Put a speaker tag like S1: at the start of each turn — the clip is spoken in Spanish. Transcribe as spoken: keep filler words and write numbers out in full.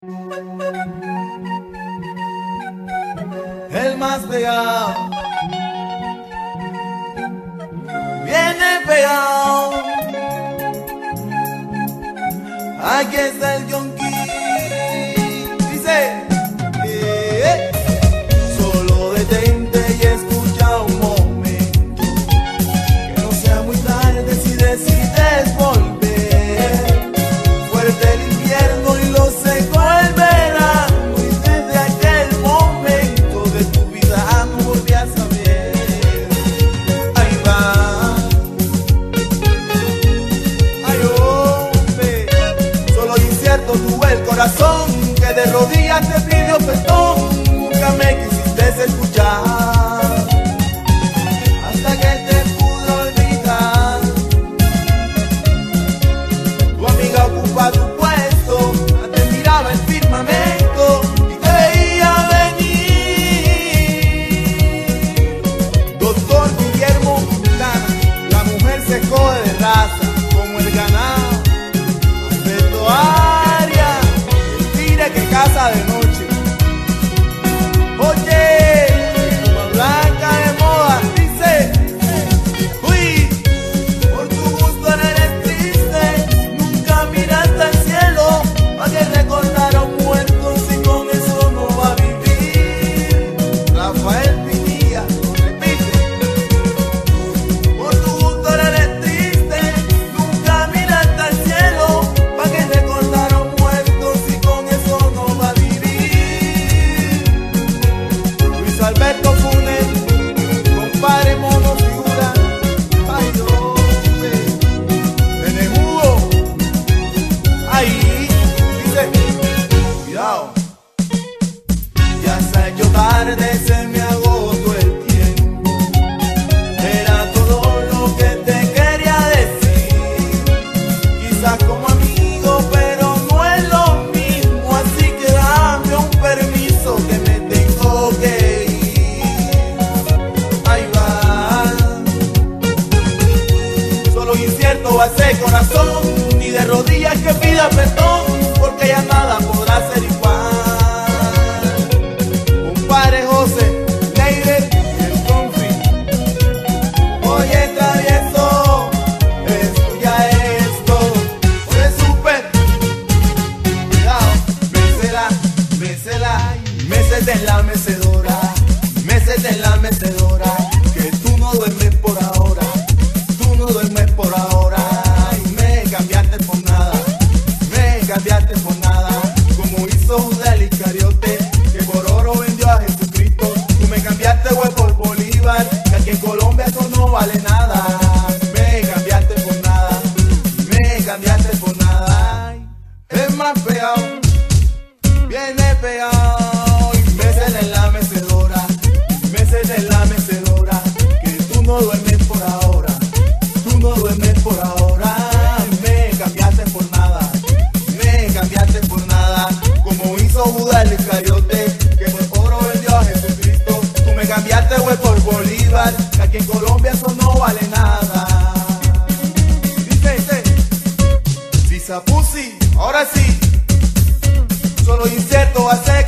S1: El más pegado viene pegado. Aquí está el yonki. Dice eh, solo detente y escucha un momento, que no sea muy tarde si decides volver. Fuerte el invierno y lo seco el verano, y desde aquel momento de tu vida no volví a saber. Ahí va, ay hombre, solo incierto tuve el corazón que de rodillas te pidió perdón. Nunca me quisiste escuchar, hasta que te pude olvidar. Tu amiga ocupa tu puesto, te miraba el firmamento y te veía venir. Doctor Guillermo Quintana, la mujer se coge de raza como el ganado. Alberto Arias, el tigre que caza de noche. Oye, Pluma Blanca de moda, dice, uy, por tu gusto no eres triste, nunca miraste al cielo, pa' que recordar a un muerto si con eso no va a vivir. Rafael Pinilla, repite, por tu gusto no eres triste, nunca miraste al cielo, pa' que recordar a un muerto si con eso no va a vivir. Luis Alberto Funes, compadre mono figura, ay hombre, Benejudo, ahí, dice, cuidado, ya se ha hecho tarde, se me agotó el tiempo, era todo lo que te quería decir, quizás como amigo, pero no es lo mismo, así que dame un permiso que me tengo que ir. Ahí va, solo incierto va a ser corazón, ni de rodillas que pida perdón, porque ya nada podrá ser igual. Compadre José, Leire y el Confi. Oye, travieso, estudia esto. Oye, súper, cuidado, mécela, mécela, mécete en la mecedora, mécete en la mecedora, que tú no duermes por ahora, tú no duermes por ahora, y me cambiaste por nada, me cambiaste por nada, como hizo Judas el Iscariote, que por oro vendió a Jesucristo. Tú me cambiaste, güey, por Bolívar, que aquí en Colombia eso no vale nada. Me cambiaste por nada, me cambiaste por nada. Ay, es más pegado, viene pegado, y mécete en la mecedora, mécete en la mecedora, que tú no duermes por ahora, tú no duermes por ahora. Me cambiaste por nada, me cambiaste por nada, como hizo Judas el Iscariote, que por oro vendió a Jesucristo. Tú me cambiaste, güey, por Bolívar, que aquí en Colombia eso no vale nada. Dice, dice, si Sapusi, ahora sí, solo incierto va a ser